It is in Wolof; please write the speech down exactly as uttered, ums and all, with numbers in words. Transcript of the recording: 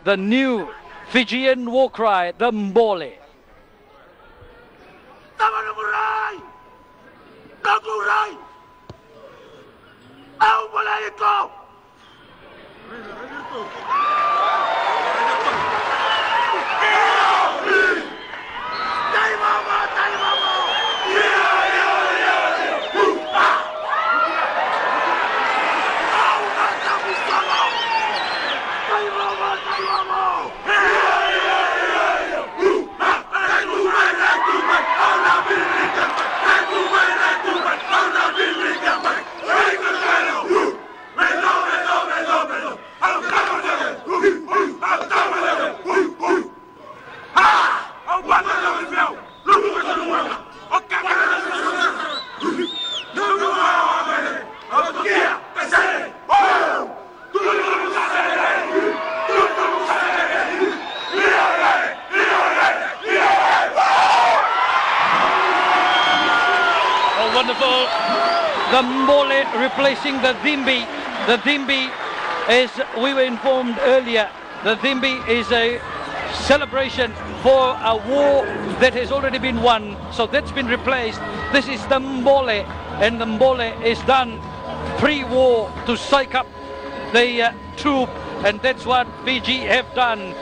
the new Fijian war cry, the bole. Wonderful. The bole replacing the dhimbi. The dhimbi, as we were informed earlier, the dhimbi is a celebration for a war that has already been won. So that's been replaced. This is the bole, and the bole is done pre-war to psych up the uh, troop, and that's what Fiji have done.